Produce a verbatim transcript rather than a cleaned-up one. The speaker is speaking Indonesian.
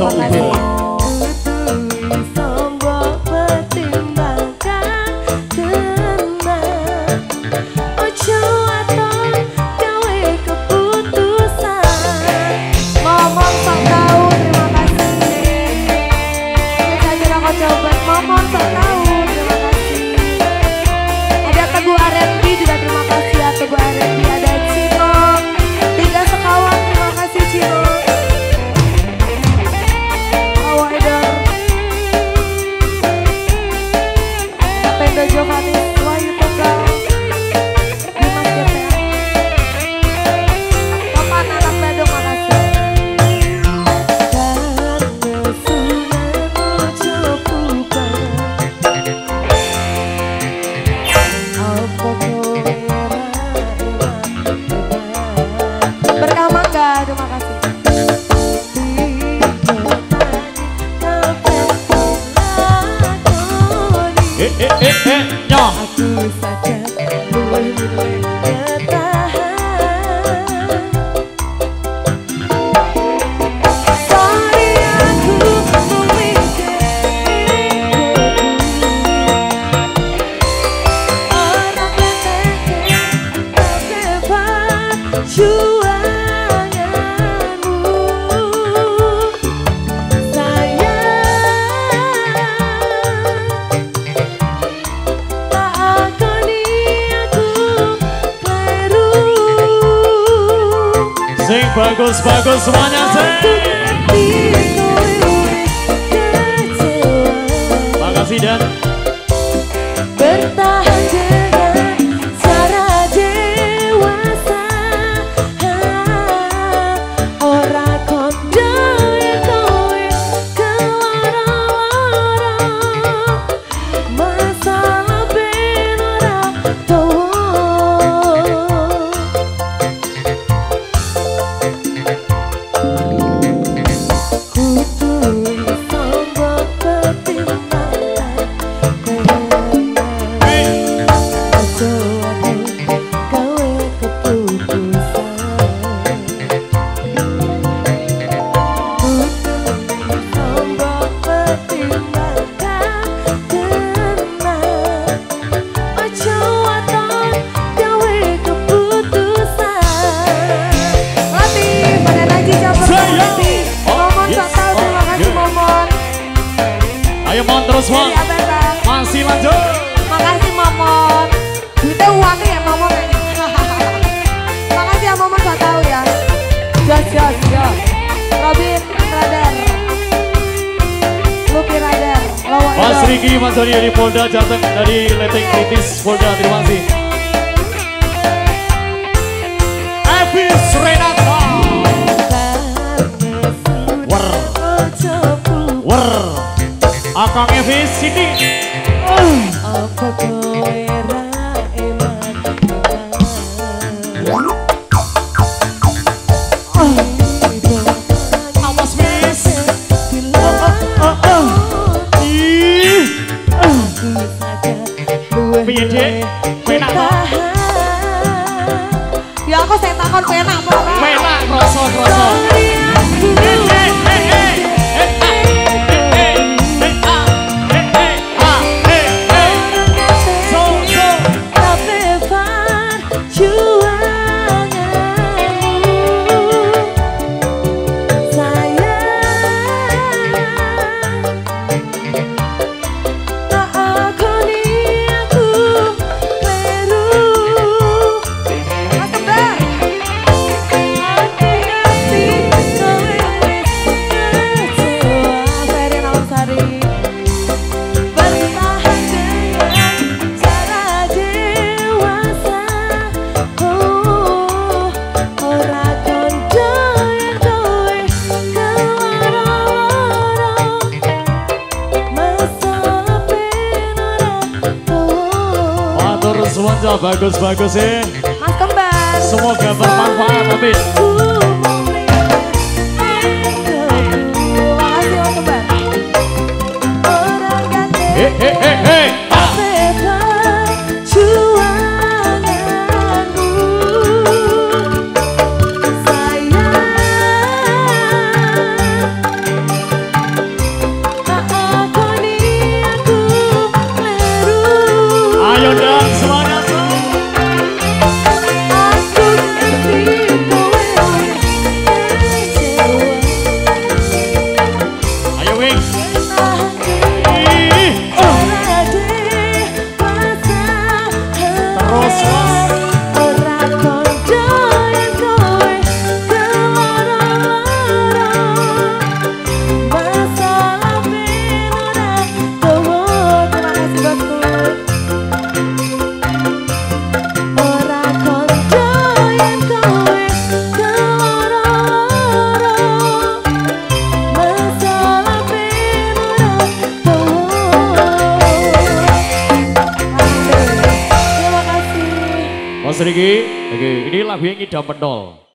terima kasih. Bagus-bagus semuanya sih. Makasih dan bertahan dengan cara dewasa. Ora kondo kowe keloro-loro. Masalah ben ora tuwa. Terus Mon, masih lanjut. Makasih Momon. Duitnya uangnya ya Momon. Makasih ya Momon, gak tahu ya. Jos jos jos. Robin Radar, Lucky Radar, Mas Riki Mas Doni dari Polda Jateng, dari Leteng Kritis Polda, terima kasih. Evis Renata. Wer, wer. Akang Evis Siti. Apa kowe ra eman awas wis. Piye Dek? Penak to? Ya aku saya takon penak apa ora? Penak kroso-kroso. Semuanya bagus-bagus ya. Mas Kembar. Semoga bermanfaat, amin. Makasih Mas Kembar. Orang ganteng. Hei, hei, hei, hei. Mas Riki, oke, ini lagu yang ngidam penol.